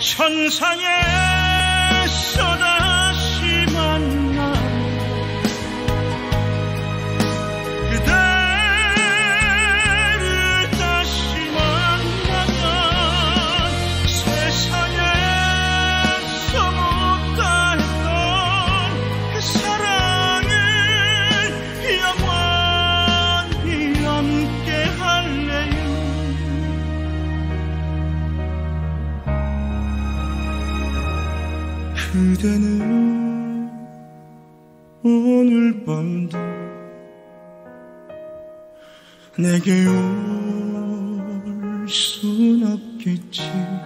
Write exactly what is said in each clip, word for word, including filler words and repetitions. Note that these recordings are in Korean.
천상에서 다시 만나 그대를 다시 만나면 세상에서 못다 했던 그 사랑을 영원히 함께 할래요. 그대는 오늘 밤도 내게 올 순 없겠지.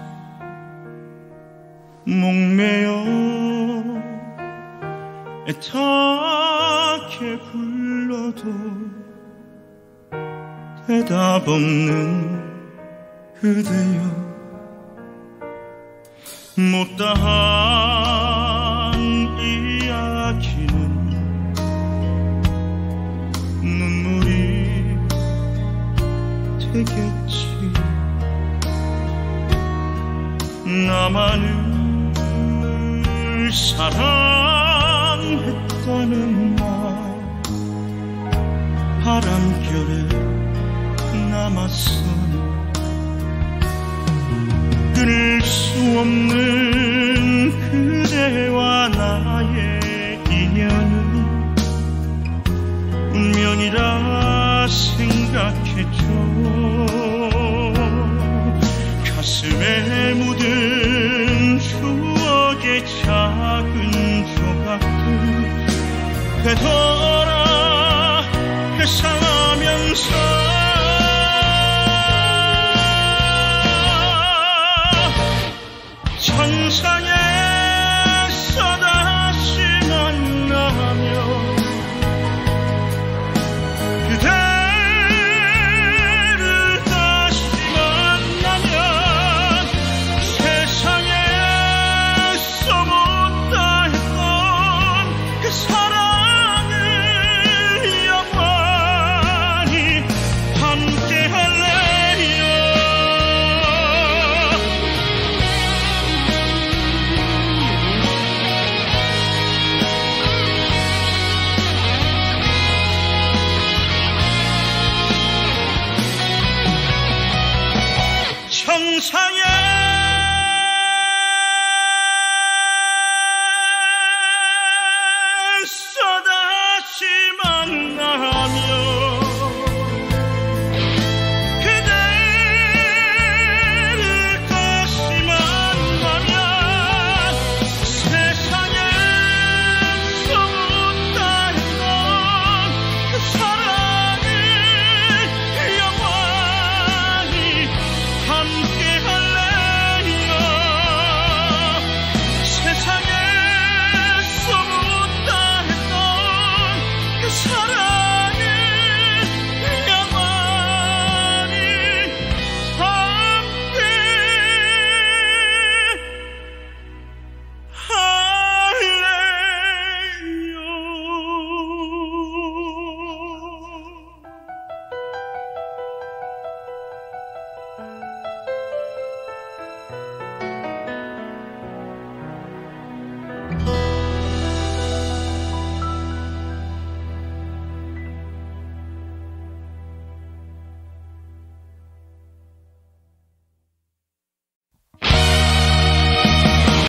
목매어 애타게 불러도 대답 없는 그대여, 못다한 이야기는 눈물이 되겠지. 나만을 사랑했다는 말 바람결에 남았어. 끊을 수 없는 그대와 나의 인연은 운명이라 생각했죠. 가슴에 묻은 추억의 작은 조각들 되돌아 회상하면서 천상에서 다시 만나면 그대를 다시 만나면 세상에서 못다 했던 그 사랑을 영원히 함께 할래요. 천상에